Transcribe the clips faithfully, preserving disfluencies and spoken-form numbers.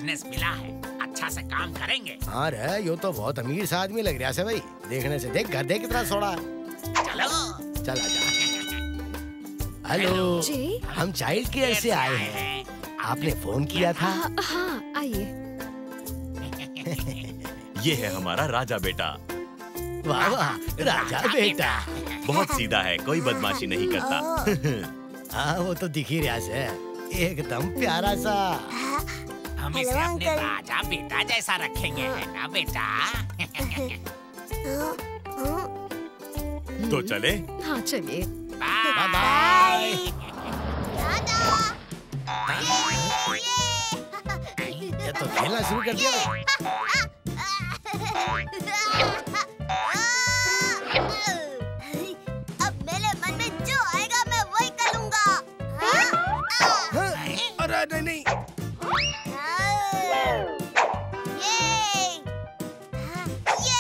Business मिला है, अच्छा से काम करेंगे। हाँ रे, यो तो बहुत अमीर सा आदमी लग रहा है भाई। देखने से देख, घर देख कितना सोड़ा। चलो चल आजा। हेलो जी, हम चाइल्ड केयर से आए हैं। आपने फोन किया था? हाँ आइए। ये है हमारा राजा बेटा। वाह वाह, राजा बेटा बहुत सीधा है, कोई बदमाशी नहीं करता। हाँ वो तो दिख ही रहा है, एकदम प्यारा सा। हम इसे अपने राजा बेटा जैसा रखेंगे, है ना बेटा? तो चले? हाँ चलिए। Bye bye. ये तो खेलना शुरू कर दिया। अब मेरे मन में जो आएगा मैं वही करूँगा। अरे नहीं नहीं। ये ये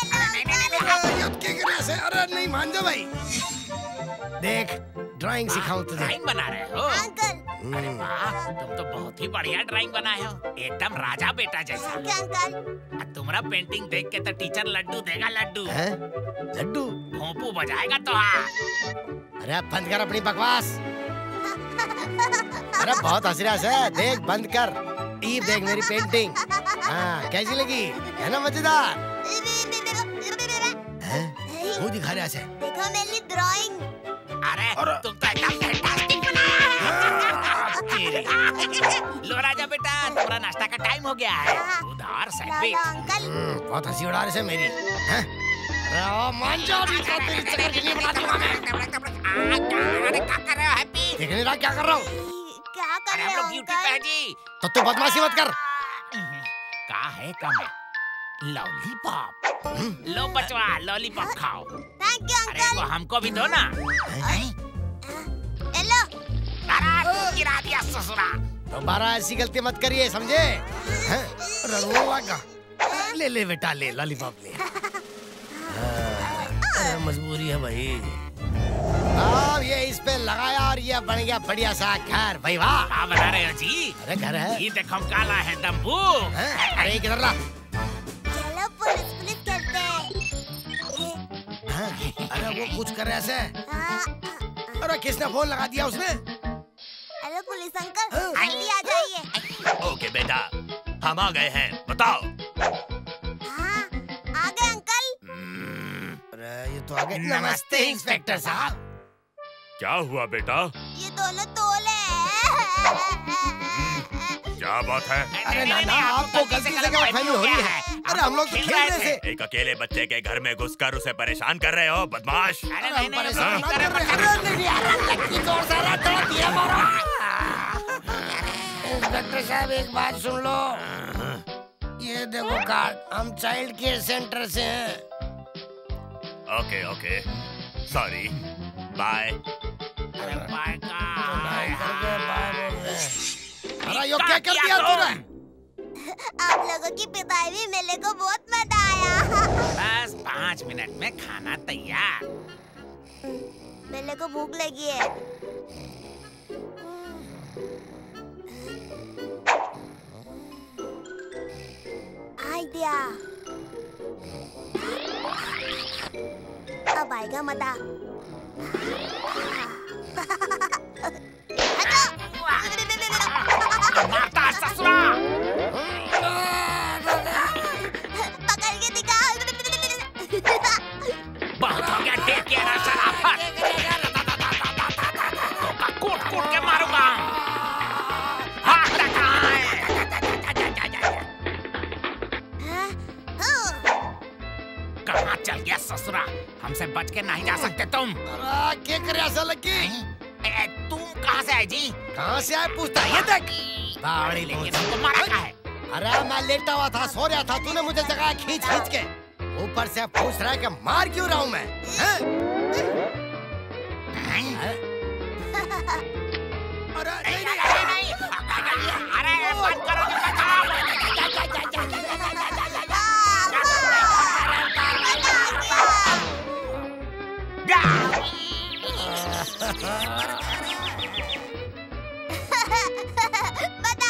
अरे नहीं मान जाओ भाई। देख ड्राइंग सिखाऊं तुझे। ड्राइंग बना रहे हो? अंकल। अरे वाह, तुम तो बहुत ही बढ़िया ड्राइंग बनाए हो, एकदम राजा बेटा जैसा। अंकल। तुम्हारा पेंटिंग देख के तो टीचर लड्डू देगा, लड्डू। हैं? लड्डू? भोंपू बजाएगा तो हाँ। अरे बंद कर अपनी बकवास। अरे बहुत हंस रहा है, देख बंद कर। ये देख मेरी पेंटिंग। हाँ कैसी लगी? है ना मजेदार? वो दिखा रहा है। देखो मेरी ड्राइंग। अरे तुम तो एकदम फैंटास्टिक बनाया। लो राजा बेटा, तुम्हारा नाश्ता का टाइम हो गया है। दूध और सैंडविच। अंकल। बहुत हंसी उड़ा रहे मेरी। अरे मान जाओ, अरे क्या कर रहे हो हैप्पी? देखने रहा क्या कर रहा हूँ? क्या कर अरे रहे हम हो लोग ड्यूटी पे हैं जी। तो तू बदमाशी मत कर। कहाँ है कम है? लॉलीपॉप। लो बचवा, लॉलीपॉप खाओ। थैंक यू अरे अंकल। वो हमको भी दो ना। हेलो। अरे गिरा दिया ससुरा। दोबारा ऐसी गलती मत करिए, समझे? हैं? लगा। ले ले बेटा, ले लॉलीपॉप ले। अरे मजबूरी है भाई। अब ये इस पे लगाया और ये बन गया बढ़िया सा घर। भाई वाह। क्या बना रहे हो जी? अरे घर है। ये देखो काला है दम्बू। अरे किधर ला? चलो पुलिस पुलिस खेलते हैं। अरे वो कुछ कर रहे ऐसे। हाँ। अरे किसने फोन लगा दिया उसने? हेलो पुलिस अंकल, जल्दी आ जाइए। ओके बेटा, हम आ गए हैं, बताओ। हाँ, आ गए अंकल। अरे ये तो आ गए। नमस्ते इंस्पेक्टर साहब। क्या हुआ बेटा? ये दोनों तोले क्या बात है? अरे ना ना, आपको गलती से गलतफहमी हो रही है। अरे हम लोग तो खेल रहे थे। एक अकेले बच्चे के घर में घुसकर उसे परेशान कर रहे हो, बदमाश। अरे नहीं नहीं, परेशान नहीं मत कर कर रहे, रहे। अरे नहीं यार, लक्की जोर से रहा तो दिया मारो। इंस्पेक्टर साहब एक बात सुन लो। ये देखो कार्ड, हम चाइल्ड केयर सेंटर से हैं। Okay okay, sorry, bye. अरे बाय का। अरे यो क्या कर दिया तूने? आप लोगों की पिटाई भी मेले को बहुत मजा आया। बस पाँच मिनट में खाना तैयार। मेले को भूख लगी है। आइडिया। अब आएगा मजा। मारता ससुरा। पकड़ के दिखा। बहुत हो गया, देख के ना शराफत। तो कूट कूट के मारूंगा। हाथ टकाए। कहाँ चल गया ससुरा? हमसे बच के नहीं जा सकते तुम। अरे क्या कर रहा है लक्की? ए, तुम कहाँ से आए जी? कहाँ से आए पूछता है? ये देख। बावड़ी लेकिन लेकिन हमको मारा क्या है? अरे मैं लेटा हुआ था, सो रहा था, तूने मुझे जगाया खींच खींच के। ऊपर से पूछ रहा है कि मार क्यों रहा हूँ मैं? हैं? हैं? अरे नहीं नहीं, नहीं नहीं, अरे बंद करो जो बचाओ। बता